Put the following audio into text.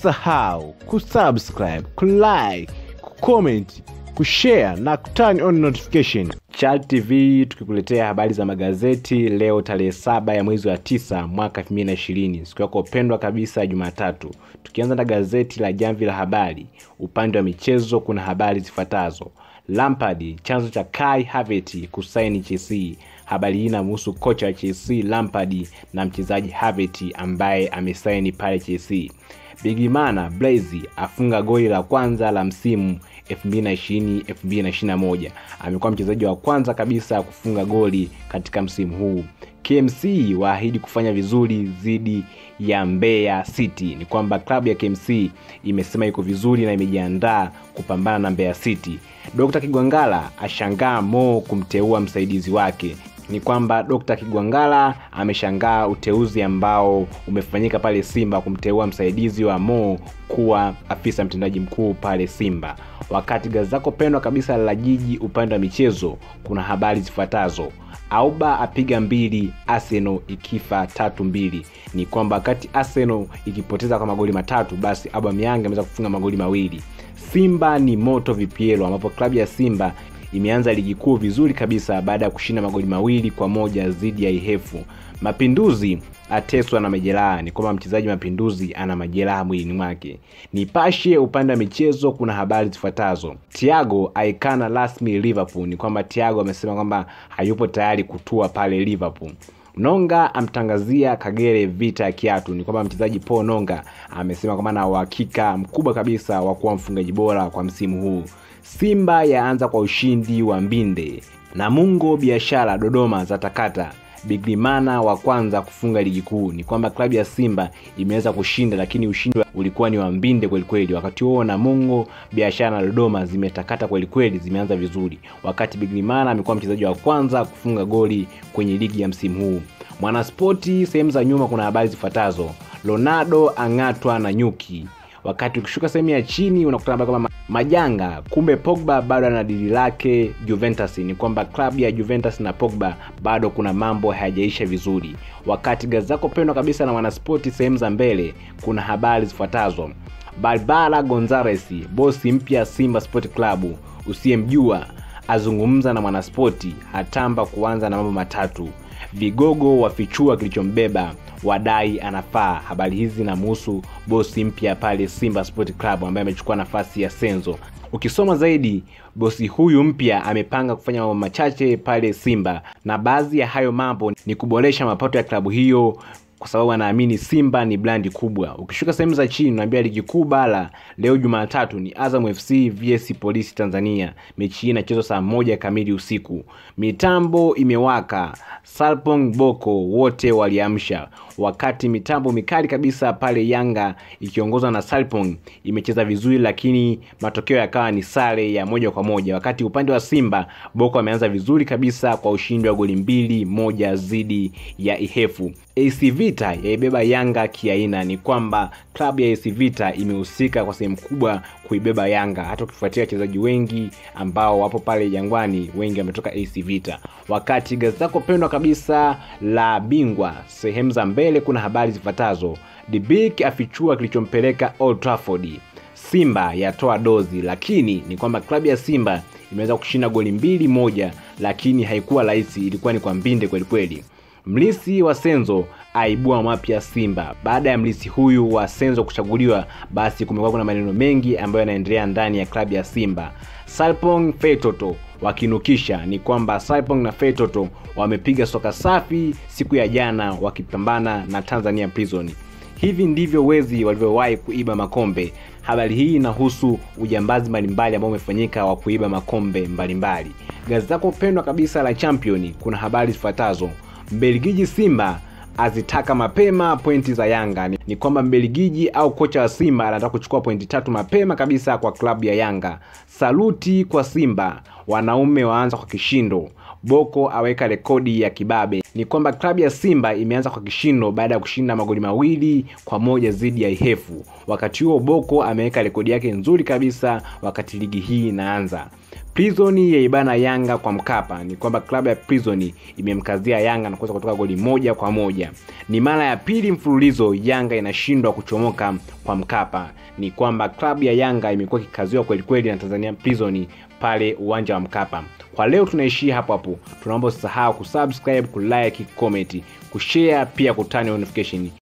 Usisahau kusubscribe, kulike, kucomment, kushare na kuturn on notification. Chart TV tukikuletea habari za magazeti leo tarehe 7 ya mwezi wa 9 mwaka 2020. Siku yako pendwa kabisa Jumatatu. Tukianza na gazeti la Jamvi la Habari, upande wa michezo kuna habari zifuatazo. Lampard, chanzo cha Kai Havertz kusaini Chelsea. Habari hii inahusu kocha wa Chelsea Lampard na mchezaji Havertz ambaye amesaini pale Chelsea. Bigimana Blaise afunga goli la kwanza la msimu 2020-2021. Amekuwa mchezaji wa kwanza kabisa kufunga goli katika msimu huu. KMC waahidi kufanya vizuri dhidi ya Mbeya City. Ni kwamba klabu ya KMC imesema iko vizuri na imejiandaa kupambana na Mbeya City. Dr. Kigwangala ashangaa Mo kumteua msaidizi wake. Ni kwamba Dr. Kigwangala ameshangaa uteuzi ambao umefanyika pale Simba kumteua msaidizi wa Mo kuwa afisa mtendaji mkuu pale Simba. Wakati gazeti lako pendwa kabisa la Jiji upande wa michezo kuna habari zifuatazo. Auba apiga 2, Arsenal ikifa 3-2. Ni kwamba wakati Arsenal ikipoteza kwa magoli 3, basi Aubameyang ameweza kufunga magoli 2. Simba ni moto VPL, ambapo klabu ya Simba imeanza ligi kuu vizuri kabisa baada ya kushinda magoli 2-1 dhidi ya Ihefu. Mapinduzi ateswa na majeraha. Ni kwamba mchezaji Mapinduzi ana majeraha mwilini mwake. Nipashe upande wa michezo kuna habari zifuatazo. Thiago aikana rasmi Liverpool. Ni kwamba Thiago amesema kwamba hayupo tayari kutua pale Liverpool. Nonga amtangazia Kagere vita ya kiatu. Ni kwamba mchezaji Paul Nonga amesema kwamba ana uhakika mkubwa kabisa wa kuwa mfungaji bora kwa msimu huu. Simba yaanza kwa ushindi wa Mbinde. Namungo Biashara Dodoma zatakata. Bigimana wa kwanza kufunga ligi kuu. Ni kwamba klabu ya Simba imeweza kushinda, lakini ushindi ulikuwa ni wa Mbinde kweli kweli. Wakati huo Namungo Biashara na Dodoma zimetakata kweli kweli, zimeanza vizuri. Wakati Bigimana amekuwa mchezaji wa kwanza kufunga goli kwenye ligi ya msimu huu. Mwanaspoti sehemu za nyuma kuna habari zifuatazo. Ronaldo angatwa na nyuki. Wakati ukishuka sehemu ya chini unakutana kama majanga, kumbe Pogba bado ana dili lake Juventus. Ni kwamba klabu ya Juventus na Pogba bado kuna mambo hayajaisha vizuri. Wakati gazeti lako pendwa kabisa na Mwanaspoti sehemu za mbele kuna habari zifuatazo. Barbara Gonzalez, bosi mpya Simba Sport Club, usiyemjua azungumza na Mwanaspoti, hatamba kuanza na mambo 3. Vigogo wafichua kilichombeba, wadai anafaa. Habari hizi zinamhusu bosi mpya pale Simba Sport Club ambaye amechukua nafasi ya Senzo. Ukisoma zaidi, bosi huyu mpya amepanga kufanya mambo machache pale Simba, na baadhi ya hayo mambo ni kuboresha mapato ya klabu hiyo, kwa sababu anaamini Simba ni brandi kubwa. Ukishuka sehemu za chini unaambia ligi kuu bara leo Jumatatu ni Azam FC vs Polisi Tanzania. Mechi hii inachezwa saa 1 kamili usiku. Mitambo imewaka, Salpong Boko wote waliamsha. Wakati mitambo mikali kabisa pale Yanga ikiongozwa na Salpong imecheza vizuri, lakini matokeo yakawa ni sare ya 1-1. Wakati upande wa Simba Boko ameanza vizuri kabisa kwa ushindi wa goli 2-1 dhidi ya Ihefu. AC Vita yaibeba Yanga kiaina. Ni kwamba klabu ya AC Vita imehusika kwa sehemu kubwa kuibeba Yanga, hata ukifuatia wachezaji wengi ambao wapo pale Jangwani wengi wametoka AC Vita. Wakati gazeti lako pendwa kabisa la Bingwa sehemu za mbele kuna habari zifuatazo. Dibik afichua kilichompeleka Old Trafford. Simba yatoa dozi, lakini ni kwamba klabu ya Simba imeweza kushinda goli 2-1, lakini haikuwa rahisi, ilikuwa ni kwa Mbinde kweli kweli. Mlisi wa Senzo aibua mapya Simba. Baada ya mlisi huyu wa Senzo kuchaguliwa, basi kumekuwa kuna maneno mengi ambayo yanaendelea ndani ya klabu ya Simba. Salpong Fetoto wakinukisha. Ni kwamba Salpong na Fetoto wamepiga soka safi siku ya jana wakipambana na Tanzania Prison. Hivi ndivyo wezi walivyowahi kuiba makombe. Habari hii inahusu ujambazi mbalimbali ambao umefanyika wa kuiba makombe mbalimbali. Gazeti lako pendwa kabisa la Champion kuna habari zifuatazo. Mbelgiji Simba azitaka mapema pointi za Yanga. Ni kwamba Mbelgiji au kocha wa Simba anataka kuchukua pointi 3 mapema kabisa kwa klabu ya Yanga. Saluti kwa Simba, wanaume waanza kwa kishindo. Boko aweka rekodi ya kibabe. Ni kwamba klabu ya Simba imeanza kwa kishindo baada ya kushinda magoli 2-1 dhidi ya Ihefu. Wakati huo Boko ameweka rekodi yake nzuri kabisa wakati ligi hii inaanza. Prison ya ibana Yanga kwa Mkapa. Ni kwamba klabu ya Prison imemkazia Yanga na kuweza kutoka goli 1-1. Ni mara ya pili mfululizo Yanga inashindwa kuchomoka kwa Mkapa. Ni kwamba klabu ya Yanga imekuwa kikaziwa kweli kweli na Tanzania Prison pale uwanja wa Mkapa. Kwa leo tunaishia hapo. Tunaomba usisahau kusubscribe, kulike, comment, kushare pia kutani notification.